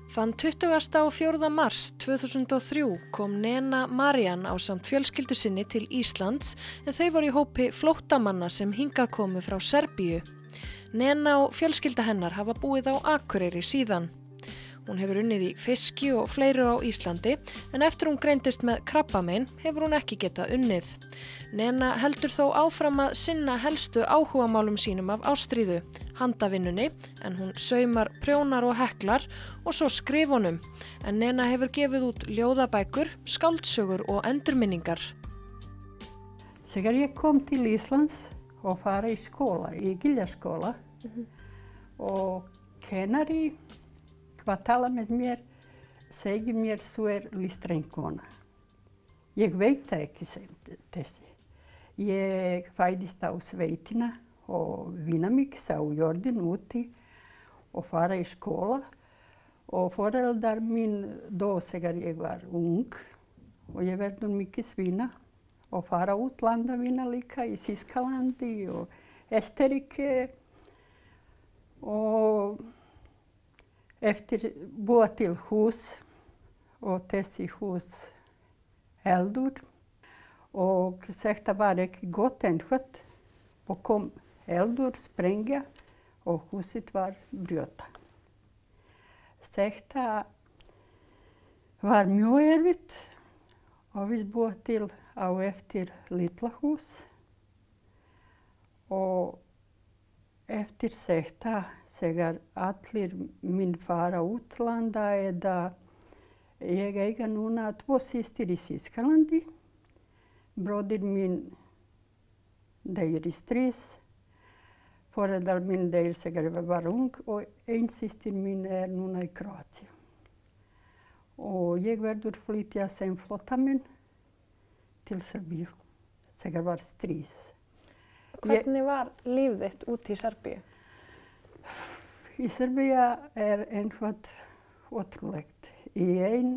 Þann 24. mars 2003 kom Nena Marian ásamt fjölskyldu sinni til Íslands en þau voru í hópi flóttamanna sem hingað komu frá Serbíu. Nena og fjölskylda hennar hafa búið á Akureyri síðan. Hún hefur unnið í fiski og fleiru á Íslandi en eftir hún greindist með krabbamein hefur hún ekki getað unnið. Nena heldur þó áfram að sinna helstu áhugamálum sínum af ástríðu, handavinnunni, en hún saumar, prjónar og heklar og svo skrifunum. En Nena hefur gefið út ljóðabækur, skáldsögur og endurminningar. Þegar ég kom til Íslands og fara í skóla, í Giljaskóla, og kennari hvað tala með mér, segir mér þú listræn kona. Ég veit það ekki þessi. Ég fæddist á sveitina og vinna mig sá jörðin úti og fara í skóla. Og foreldrar mín dó þegar ég var ung og ég verður mikið vinna og fara útlanda vinna líka í Þýskalandi og Österrike og eftir búa til hús og þessi hús eldur og þetta var ekki gott eitthvað og kom eldur, sprengja og húsið var brjóta. Þetta var mjög erfitt og við búa til á eftir litla hús og eftir þetta, þegar allir minn fara útlanda eða ég eiga núna 2 systur í Þýskalandi. Bróðir minn deyr í stríð, foreldrar minn deyr þegar ég var ung og ein systir minn núna í Króatíu. Og ég verður flytja sem flóttamenn til Serbíu þegar var stríð. Hvernig var líf þitt úti í Serbíu? Í Serbíu eitthvað ótrúlegt. Í ein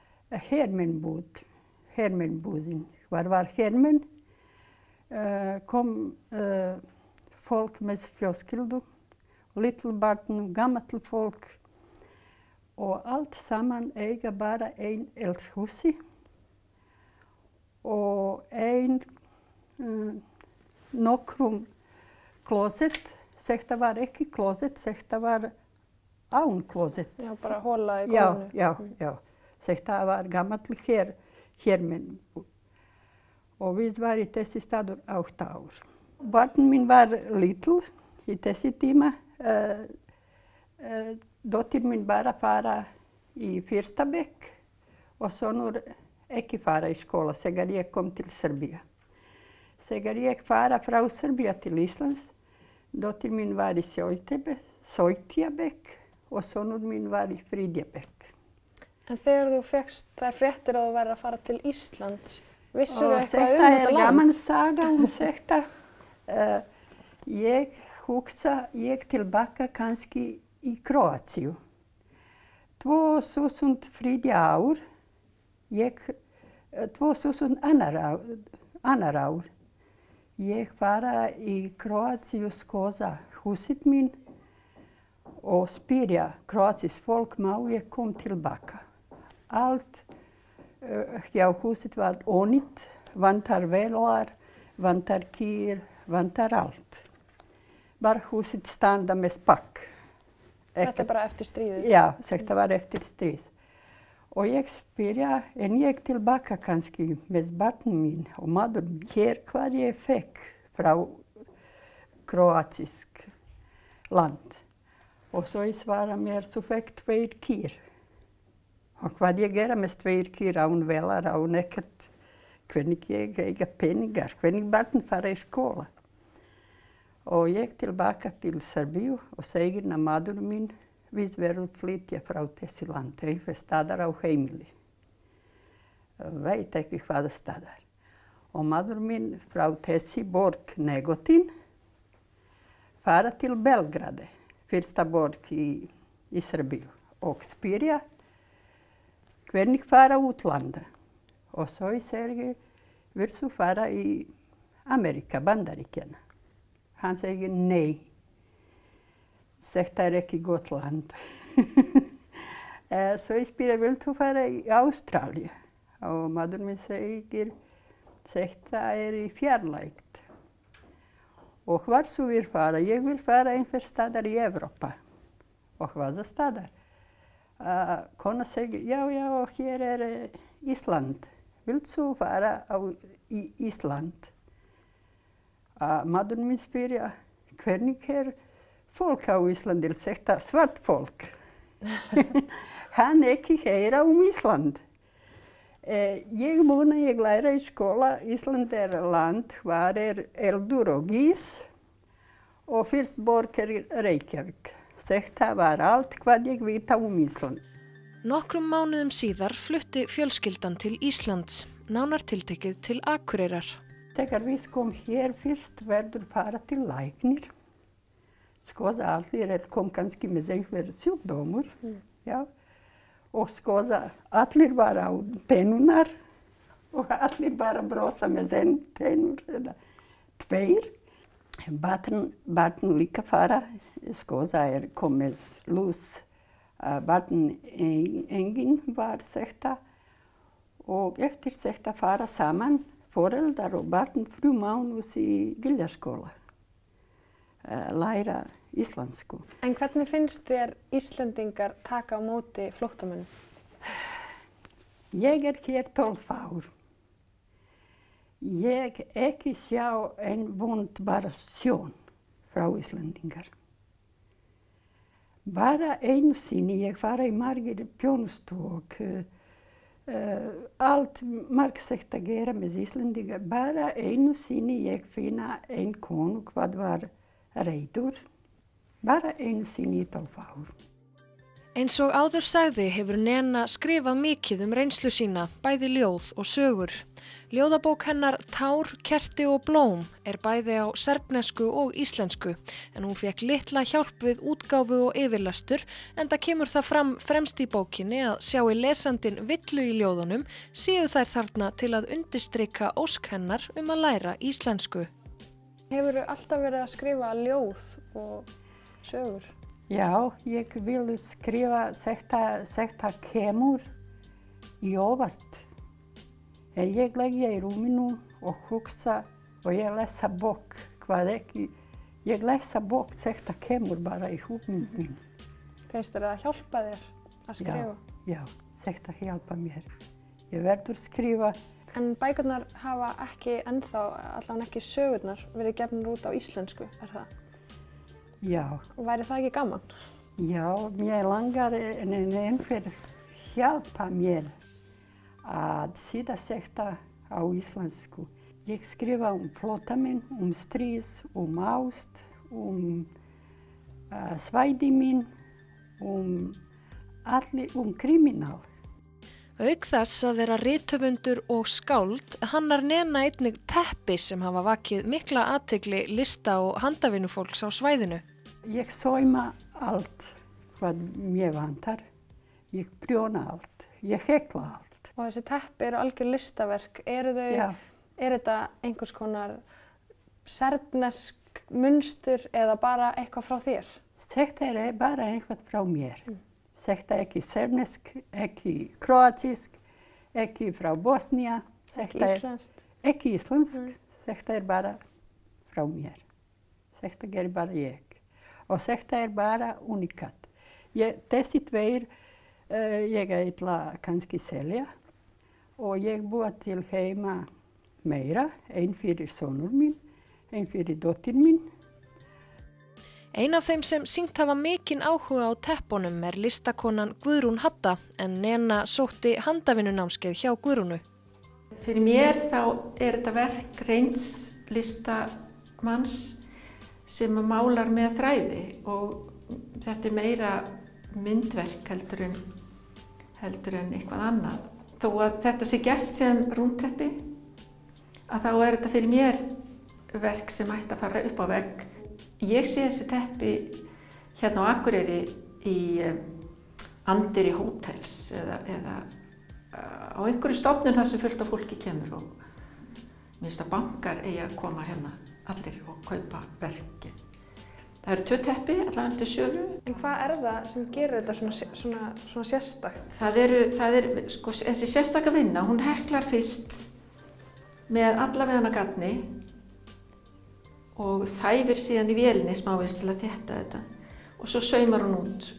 hermennbúðin. Hvar var hermenn, kom fólk með fjölskyldu, litlu barn, gamalt fólk og allt saman eiga bara ein eldhúsi og ein nokkrum klósett. Þetta var ekki klósett, þetta var án klósett. Já, bara hola í gólfinu. Já. Þetta var gamall hermenn. Og við var í þessi staður 8 ár. Barn minn var lítil í þessi tíma. Dóttir minn bara fara í 1. bekk og sonur ekki fara í skóla þegar ég kom til Serbíu. Þegar ég fara frá Serbíu til Íslands, dóttir minn var í 7. bekk og sonur minn var í 3. bekk. En þegar þú fékkst þær fréttir að þú værir að fara til Íslands, vissirðu eitthvað þetta þetta land? Gaman saga þetta. Ég hugsa tilbaka kannski í Króatíu. 2003 ár, 2002 ár, ég fara í Króatíu skoða húsið minn og spyrja króatískt fólk má ég kom tilbaka. Allt hjá húsið var ónýtt, vantar vélar, vantar kýr, vantar allt. Bara húsið standa með spakk. Þetta bara eftir stríðið? Já, þetta var eftir stríð. Og ég spyrja, en ég tilbaka kannski með barn mín og maður hér hvað ég fekk frá króatísk land. Og svo ég svara mér, þú fekk 2 kýr. Og hvað ég gera með 2 kýr án vélar, án ekkert, hvernig ég eiga peningar, hvernig barn fara í skóla. Og ég tilbaka til Serbíu og segir maður minn, við verðum flytja frá þessi land, einhver staðar á heimili. Veit ekki hvaða staðar. Og maður minn frá þessi borg Negotin fara til Belgrade, 1. borg í Serbíu. Og spyrja hvernig fara útlanda. Og svo ég segir, viltu fara í Amerika, Bandaríkjana? Hann segir nei. Þetta ekki gott land. Så jeg spyr, vill du fara í Ástralíu? Og maður minn segir, þetta í fjarlægt. Og hvar þú vill fara? Ég vill fara einhver staðar í Evrópa. Og hvaða staðar? Kona segir, já, og hér Ísland. Vill þú fara í Ísland? Maður minn spyrja, hvernig fólk á Íslandi? Þetta svart fólk. Hann ekki heyra Ísland. Ég vona ég læra í skóla. Ísland land hvar eldur og ís og fyrst borg Reykjavík. Þetta var allt hvað ég vita Ísland. Nokkrum mánuðum síðar flutti fjölskyldan til Íslands, nánar tiltekið til Akureyrar. Þegar við kom hér fyrst verður fara til læknir. Skoða allir kom kannski með einhver sjúkdómur. Já. Og skoða allir bara á tennunar og allir bara brosa með tennur eða tveir. Barn líka fara, skoða komið lús. Barn engin var þetta og eftir þetta fara saman foreldrar og barn 3 mánuð í Giljaskóla. Læra íslensku. En hvernig finnst þér Íslendingar taka á móti flóttamönnum? Ég hér 12 ár. Ég ekki sjá vond bara sjón frá Íslendingar. Bara einu sinni ég fara í margir þjónustu og allt margt að gera með Íslendingar. Bara einu sinni ég finna konu hvað var reiður. Bara einu sinni í 12 ár. Eins og áður sagði hefur Nena skrifað mikið reynslu sína, bæði ljóð og sögur. Ljóðabók hennar Tár, kerti og blóm bæði á serbnesku og íslensku, en hún fékk litla hjálp við útgáfu og yfirlestur, enda kemur það fram fremst í bókinni að sjái lesandinn villu í ljóðunum, séu þær þarna til að undirstrika ósk hennar að læra íslensku. Hefurðu alltaf verið að skrifa ljóð og sögur? Já, ég vil skrifa þetta kemur í óvart. Ég leggja í rúminu og hugsa og ég lesa bók, hvað ekki. Ég lesa bók, þetta kemur bara í hugmynd mín. Finnst þér að hjálpa þér að skrifa? Já, þetta hjálpa mér. Ég verður skrifa. En bækurnar hafa ekki ennþá, allavega ekki sögurnar, verið gefnar út á íslensku, það? Já. Og væri það ekki gaman? Já, mér langar einhver hjálpa mér að síða þetta á íslensku. Ég skrifa flóttamenn, stríð, ást, svæði mín, kriminál. Auk þess að vera rithöfundur og skáld hannar Nena einnig teppi sem hafa vakið mikla athygli lista- og handavinnufólks á svæðinu. Ég sauma allt hvað mér vantar. Ég prjóna allt. Ég hekla allt. Og þessi teppi algjör listaverk. Þetta einhvers konar serbnesk munstur eða bara eitthvað frá þér? Þetta bara eitthvað frá mér. Þetta ekki serbnesk, ekki kroatísk, ekki frá Bosnia. Ekki íslenskt? Ekki íslensk. Þetta bara frá mér. Þetta gerir bara ég. Og þetta bara unikat. Þessi tveir ég ætla kannski selja og ég búa til heima meira, fyrir sonur minn, fyrir dóttir minn. Ein af þeim sem sýnt hafa mikinn áhuga á teppunum listakonan Guðrún Hadda, en Nena sótti handavinnunámskeið hjá Guðrúnu. Fyrir mér þá þetta verk reynds listamanns sem málar með þræði og þetta meira myndverk heldur en eitthvað annað. Þó að þetta sé gert sem rúmteppi, að þá þetta fyrir mér verk sem ætti að fara upp á vegg. Ég sé þessi teppi hérna á Akureyri í anddyri hótels eða á einhverju stofnun þar sem fullt af fólki kemur og mér finnst að bankar eigi að koma hérna allir og kaupa verkið. Það eru 2 teppi allavega til sölu. En hvað það sem gerir þetta svona sérstakt? Það er sko, þessi sérstaka vinna, hún heklar fyrst með allavegana gatni og þæfir síðan í vélinni smávegis til að þétta þetta og svo saumar hún út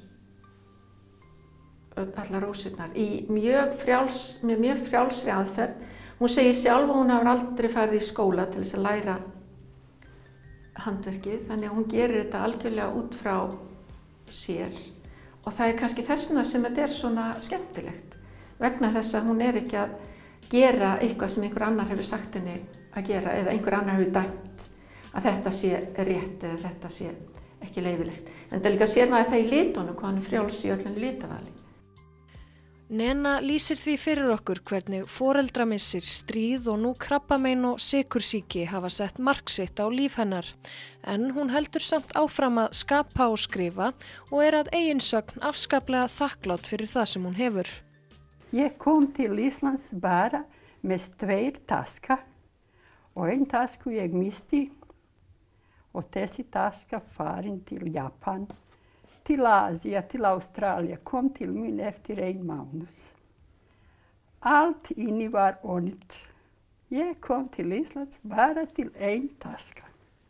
allar rósirnar með mjög frjálsri aðferð. Hún segir sjálf að hún hefur aldrei farið í skóla til þess að læra handverkið, þannig að hún gerir þetta algjörlega út frá sér og það kannski þessna sem þetta svona skemmtilegt vegna þess að hún ekki að gera eitthvað sem einhver annar hefur sagt henni að gera eða einhver annar hefur dæmt að þetta sé rétt eða þetta sé ekki leyfilegt. En það líka sér maður það í litunum hvað hann frjáls í öllum litavali. Nena lýsir því fyrir okkur hvernig foreldramissir, stríð og nú krabbamein og sykursýki hafa sett mark sitt á líf hennar. En hún heldur samt áfram að skapa og skrifa og að eiginsögn afskaplega þakklát fyrir það sem hún hefur. Ég kom til Íslands bara með 2 taska og ein tasku ég misti og þessi taska farin til Japan. Til Asía, til Ástralía, kom til mín eftir 1 mánuð. Allt inni var ónýtt. Ég kom til Íslands bara til 1 taska.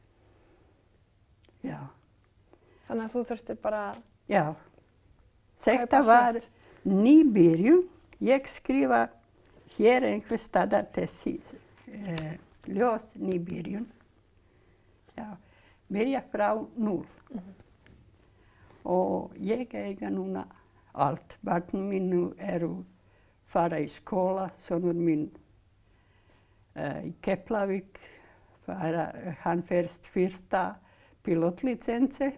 Já. Þannig að þú þurftir bara... Já. Þetta var nýbyrjun. Ég skrifa hér einhver staðar þessi ljós nýbyrjun. Já. Byrja frá 0. Og ég eiga núna allt. Barnum mínu fara í skóla, sonur minn í Keflavík, hann fyrst fyrsta pilotlicense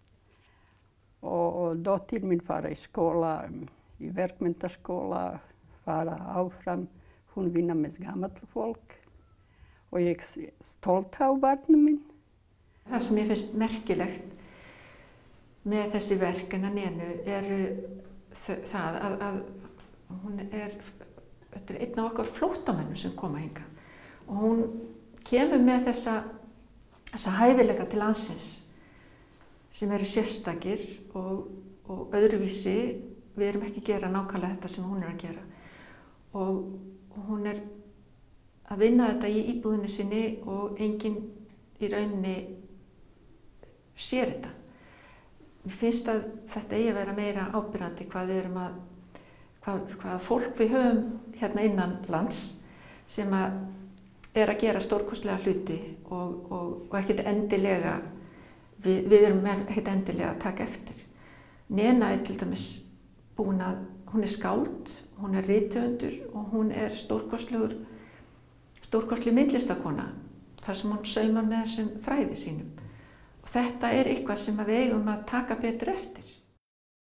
og dóttir mín fara í skóla, í verkmenntaskóla, fara áfram, hún vinna með gamalt fólk og ég stolt á barnum minn. Það sem ég finnst merkilegt með þessi verk hennar Nenu það að hún þetta einn af okkar flóttamönnum sem koma hingað og hún kemur með þessa hæfileika til landsins sem eru sérstakir og öðruvísi. Við erum ekki að gera nákvæmlega þetta sem hún að gera og hún að vinna þetta í íbúðinni sinni og enginn í rauninni sér þetta. Mér finnst að þetta eigi að vera meira ábyrgandi hvað fólk við höfum hérna innan lands sem að gera stórkostlega hluti og ekkert endilega, við erum ekkert endilega að taka eftir. Nena til dæmis búin að, hún skáld, hún rithöfundur og hún stórkostleg myndlistakona þar sem hún saumar með þessum þræði sínum. Og þetta eitthvað sem við eigum að taka betur eftir.